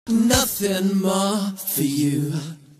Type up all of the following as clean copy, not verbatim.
Nothing more for you.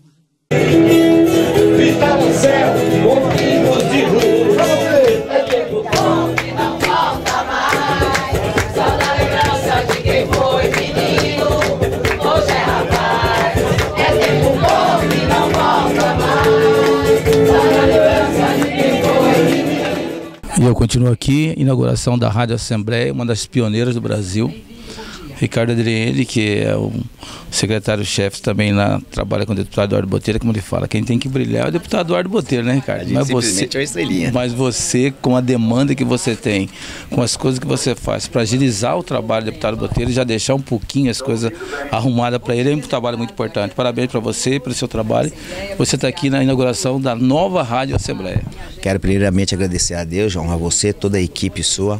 Vista no céu, motivos de rua. É tempo bom que não volta mais. Só na lembrança de quem foi menino, hoje é rapaz. É tempo bom que não volta mais. Só na lembrança de quem foi menino. E eu continuo aqui, inauguração da Rádio Assembleia, uma das pioneiras do Brasil. Ricardo Adriene, que é o secretário-chefe também lá, trabalha com o deputado Eduardo Botelho, como ele fala, quem tem que brilhar é o deputado Eduardo Botelho, né, Ricardo? Mas você é uma estrelinha. Mas você, com a demanda que você tem, com as coisas que você faz, para agilizar o trabalho do deputado Botelho e já deixar um pouquinho as coisas arrumadas para ele, é um trabalho muito importante. Parabéns para você, pelo seu trabalho. Você está aqui na inauguração da nova Rádio Assembleia. Quero primeiramente agradecer a Deus, João, a você, toda a equipe sua,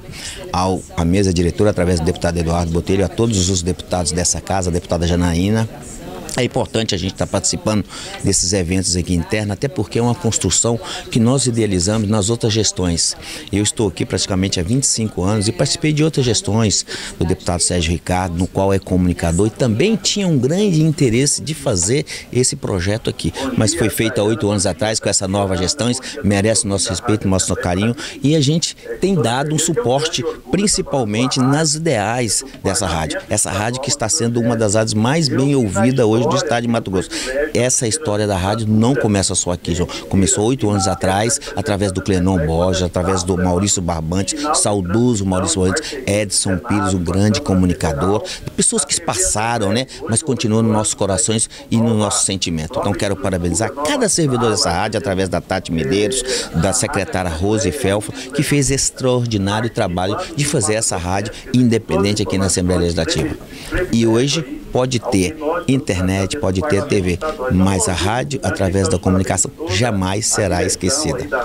à mesa diretora, através do deputado Eduardo Botelho, a todos os deputados dessa casa, a deputada Janaína. É importante a gente estar participando desses eventos aqui internos, até porque é uma construção que nós idealizamos nas outras gestões. Eu estou aqui praticamente há 25 anos e participei de outras gestões do deputado Sérgio Ricardo, no qual é comunicador, e também tinha um grande interesse de fazer esse projeto aqui. Mas foi feito há 8 anos atrás com essa nova gestão, merece o nosso respeito, o nosso carinho, e a gente tem dado um suporte principalmente nas ideais dessa rádio. Essa rádio que está sendo uma das rádios mais bem ouvidas hoje do estado de Mato Grosso. Essa história da rádio não começa só aqui, João. Começou 8 anos atrás, através do Clenon Borges, através do Maurício Barbante, saudoso Maurício Barbante, Edson Pires, o grande comunicador, pessoas que passaram, né, mas continuam nos nossos corações e no nosso sentimento. Então quero parabenizar cada servidor dessa rádio, através da Tati Medeiros, da secretária Rose Felfa, que fez extraordinário trabalho de fazer essa rádio independente aqui na Assembleia Legislativa. E hoje pode ter internet, pode ter TV, mas a rádio, através da comunicação, jamais será esquecida.